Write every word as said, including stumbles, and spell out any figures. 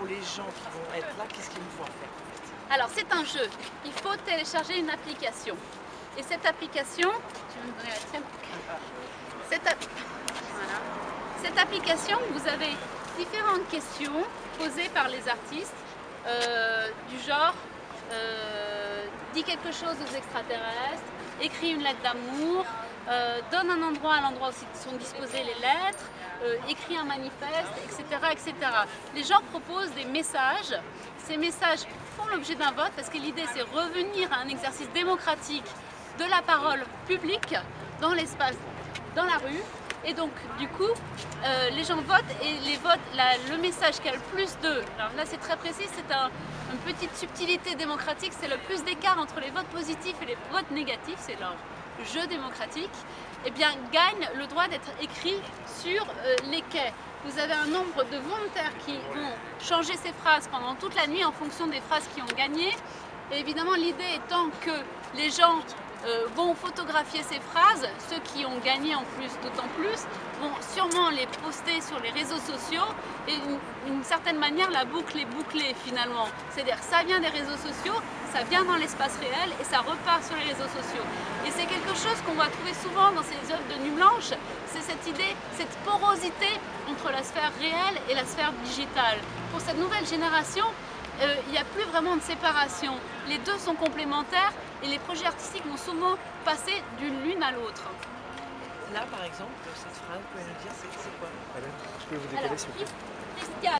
pour les gens qui vont être là, qu'est-ce qu'ils vont faire? Alors c'est un jeu, il faut télécharger une application. Et cette application, tu veux me donner la tienne? Cette, app... voilà. Cette application, vous avez différentes questions posées par les artistes, euh, du genre euh, dis quelque chose aux extraterrestres, écris une lettre d'amour, euh, donne un endroit à l'endroit où sont disposées les lettres, euh, écris un manifeste, et cetera, et cetera. Les gens proposent des messages. Ces messages font l'objet d'un vote parce que l'idée c'est revenir à un exercice démocratique de la parole publique dans l'espace, dans la rue. Et donc du coup, euh, les gens votent et les votes, la, le message qui a le plus de, alors là c'est très précis, c'est un, une petite subtilité démocratique, c'est le plus d'écart entre les votes positifs et les votes négatifs, c'est leur jeu démocratique, et bien gagne le droit d'être écrit sur euh, les quais. Vous avez un nombre de volontaires qui vont changer ces phrases pendant toute la nuit en fonction des phrases qui ont gagné. Et évidemment l'idée étant que les gens Euh, vont photographier ces phrases, ceux qui ont gagné en plus, d'autant plus, vont sûrement les poster sur les réseaux sociaux et d'une certaine manière la boucle est bouclée finalement. C'est-à-dire ça vient des réseaux sociaux, ça vient dans l'espace réel et ça repart sur les réseaux sociaux. Et c'est quelque chose qu'on va trouver souvent dans ces œuvres de Nuit Blanche, c'est cette idée, cette porosité entre la sphère réelle et la sphère digitale. Pour cette nouvelle génération, Euh, il n'y a plus vraiment de séparation. Les deux sont complémentaires et les projets artistiques vont souvent passer d'une l'une à l'autre. Là, par exemple, cette phrase, vous pouvez nous dire c'est quoi? Je peux vous décoller s'il vous plaît. Christian.